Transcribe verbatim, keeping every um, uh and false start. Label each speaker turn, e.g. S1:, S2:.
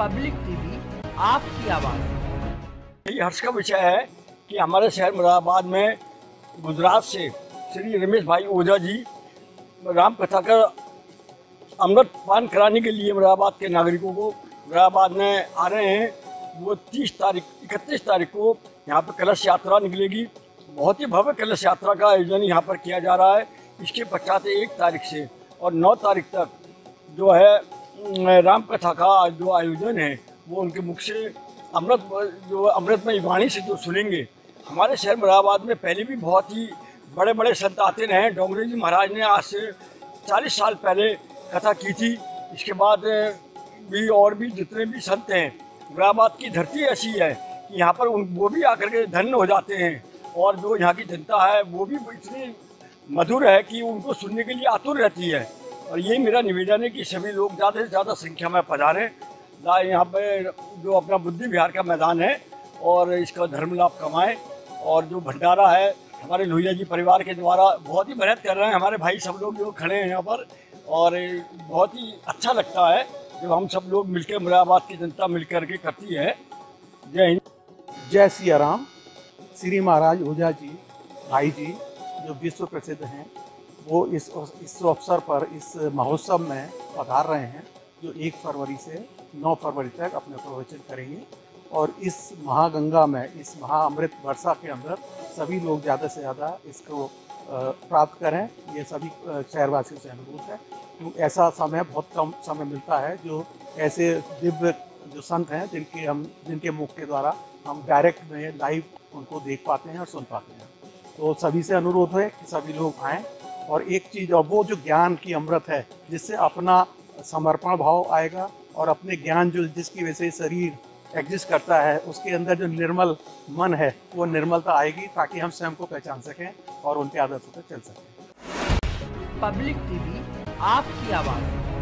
S1: Public TV आपकी आवाज़।
S2: ये हर्ष का विषय है कि हमारे शहर मुरादाबाद में गुजरात से श्री रमेश भाई ओझा जी राम कथा का अमृत पान कराने के लिए मुरादाबाद के नागरिकों को मुरादाबाद में आ रहे हैं। वो तीस तारीख इकतीस तारीख को यहाँ पर कलश यात्रा निकलेगी। बहुत ही भव्य कलश यात्रा का आयोजन यहाँ पर किया जा रहा है। इसके पश्चात एक तारीख से और नौ तारीख तक जो है राम कथा का जो आयोजन है वो उनके मुख से अमृत जो अमृतमय वाणी से जो सुनेंगे। हमारे शहर मुरादाबाद में पहले भी बहुत ही बड़े बड़े संत आते रहे हैं। डोंगरे जी महाराज ने आज से चालीस साल पहले कथा की थी। इसके बाद भी और भी जितने भी संत हैं, मुरादाबाद की धरती ऐसी है कि यहाँ पर उन वो भी आकर के धन्य हो जाते हैं। और जो यहाँ की जनता है वो भी इतनी मधुर है कि उनको सुनने के लिए आतुर रहती है। और ये मेरा निवेदन है कि सभी लोग ज़्यादा से ज़्यादा संख्या में पधारें। यहाँ पे जो अपना बुद्धि विहार का मैदान है और इसका धर्म लाभ कमाएँ। और जो भंडारा है हमारे लोहिया जी परिवार के द्वारा बहुत ही मेहनत कर रहे हैं हमारे भाई सब लोग जो खड़े हैं यहाँ पर। और बहुत ही अच्छा लगता है जब हम सब लोग मिलकर मुरादाबाद की जनता मिलकर के करती है। जय हिंद,
S3: जय सिया राम। श्री महाराज ओझा जी भाई जी जो विश्व प्रसिद्ध हैं वो इस इस अवसर पर इस महोत्सव में पधार रहे हैं, जो एक फरवरी से नौ फरवरी तक अपने प्रवचन करेंगे। और इस महागंगा में, इस महाअमृत वर्षा के अंदर सभी लोग ज़्यादा से ज़्यादा इसको प्राप्त करें। ये सभी शहरवासियों से अनुरोध है क्योंकि ऐसा समय बहुत कम समय मिलता है जो ऐसे दिव्य जो संत हैं जिनके हम जिनके मुख के द्वारा हम डायरेक्ट में लाइव उनको देख पाते हैं और सुन पाते हैं। तो सभी से अनुरोध है कि सभी लोग आएँ। और एक चीज़, और वो जो ज्ञान की अमृत है जिससे अपना समर्पण भाव आएगा और अपने ज्ञान जो जिसकी वजह से शरीर एग्जिस्ट करता है उसके अंदर जो निर्मल मन है वो निर्मलता आएगी ताकि हम स्वयं को पहचान सकें और उनके आदर्शों पर चल सकें।
S1: पब्लिक टीवी आपकी आवाज़।